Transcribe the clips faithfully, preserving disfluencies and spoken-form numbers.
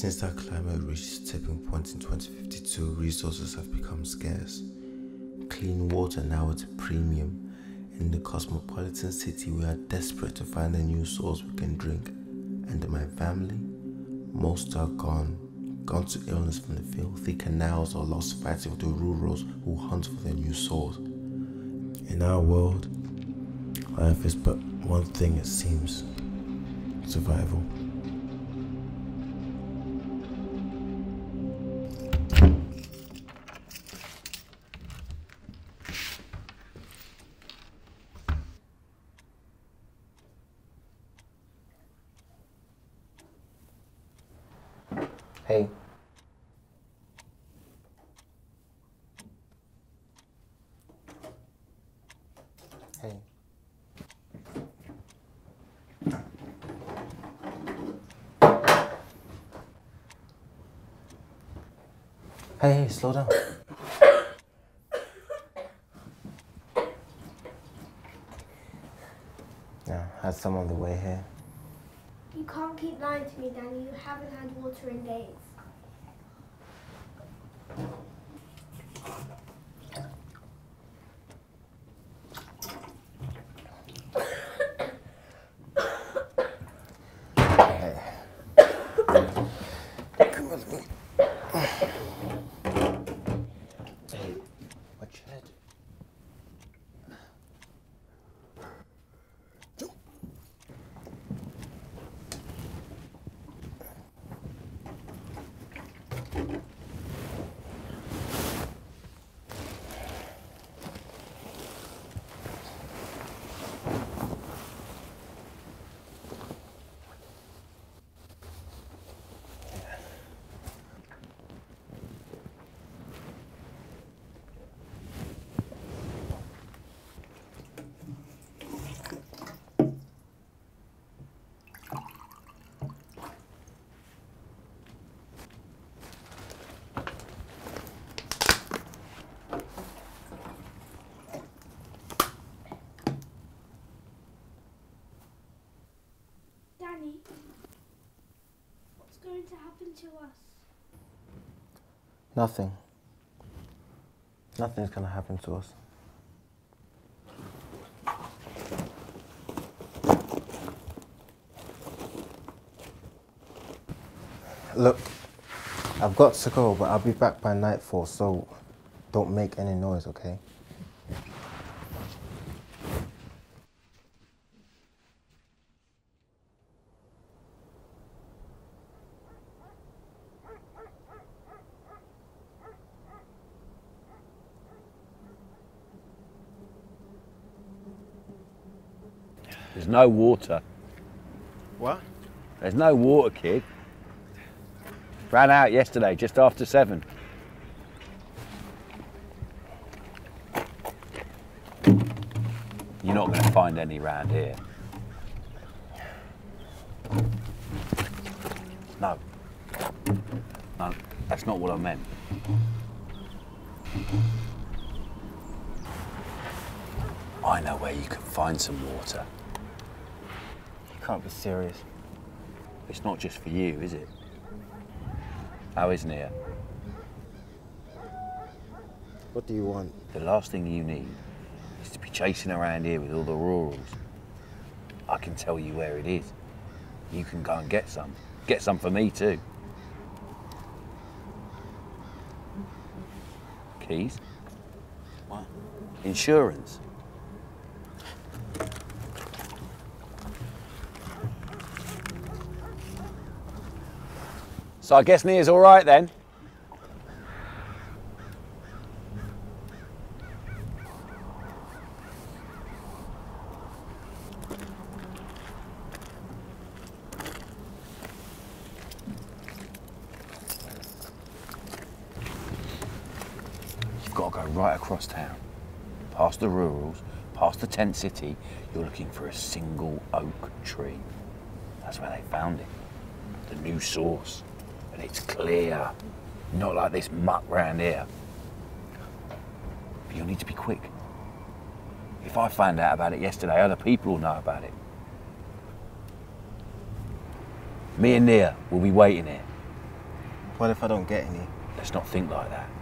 Since that climate reached its tipping point in twenty fifty-two, resources have become scarce. Clean water now at a premium. In the cosmopolitan city, we are desperate to find a new source we can drink. And in my family, most are gone. Gone to illness from the filthy canals or lost fighting with the rurals who hunt for their new source. In our world, life is but one thing, it seems: survival. Hey. Hey. Hey, hey, slow down. Yeah, had some on the way here. You can't keep lying to me, Danny. You haven't had water in days. Come with me. Hey, watch your head. Danny, what's going to happen to us? Nothing. Nothing's gonna happen to us. Look, I've got to go, but I'll be back by nightfall, so don't make any noise, okay? There's no water. What? There's no water, kid. Ran out yesterday, just after seven. You're not going to find any round here. No. No, that's not what I meant. I know where you can find some water. You can't be serious. It's not just for you, is it? How is Nia? What do you want? The last thing you need is to be chasing around here with all the rurals. I can tell you where it is. You can go and get some. Get some for me too. Keys? What? Insurance. So I guess Nia's all right then. You've got to go right across town, past the rurals, past the tent city. You're looking for a single oak tree. That's where they found it. The new source. And it's clear, not like this muck round here. But you'll need to be quick. If I find out about it yesterday, other people will know about it. Me and Nia will be waiting here. What if I don't get any? Let's not think like that.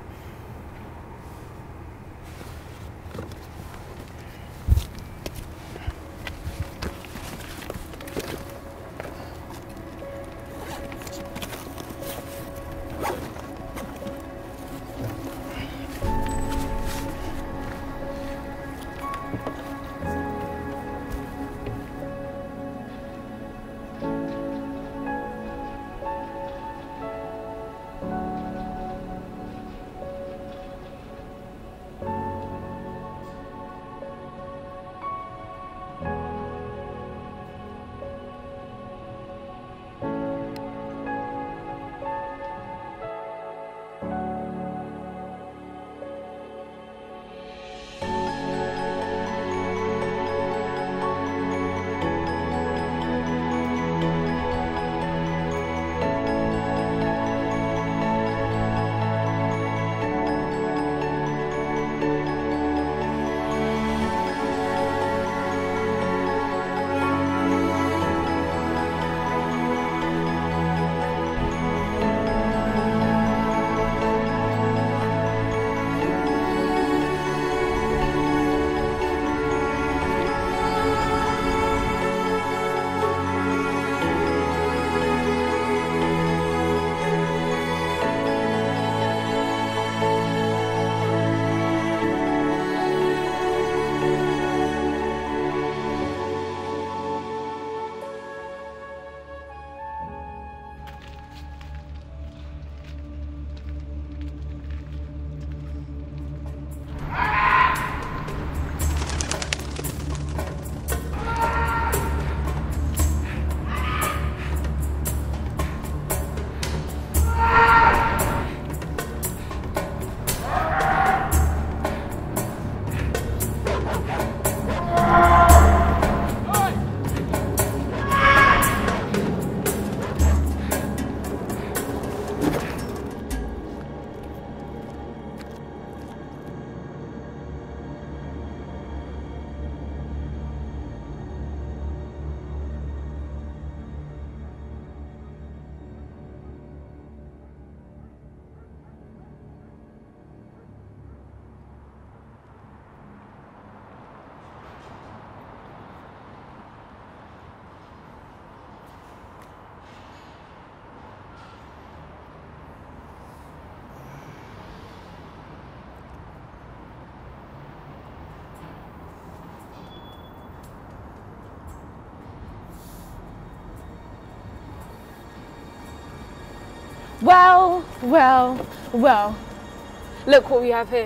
Well, well, well. Look what we have here.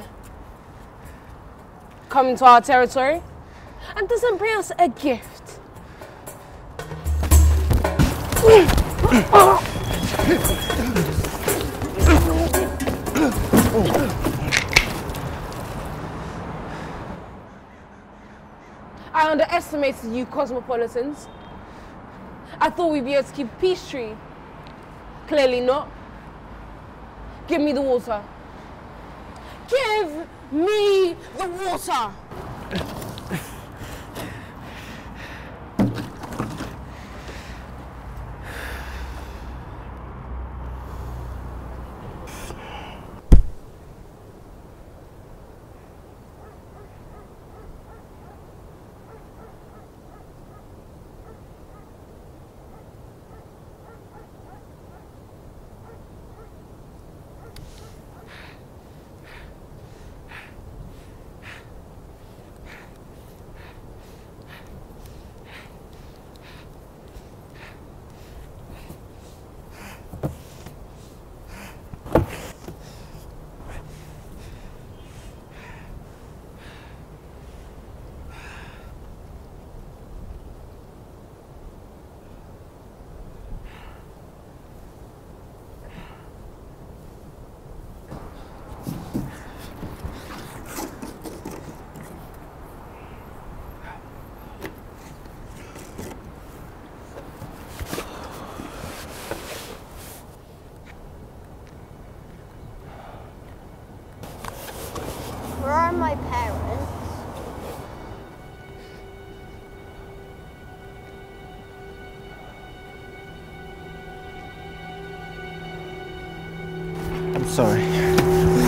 Come into our territory and doesn't bring us a gift. I underestimated you cosmopolitans. I thought we'd be able to keep a peace treaty. Clearly not. Give me the water. Give me the water! Sorry.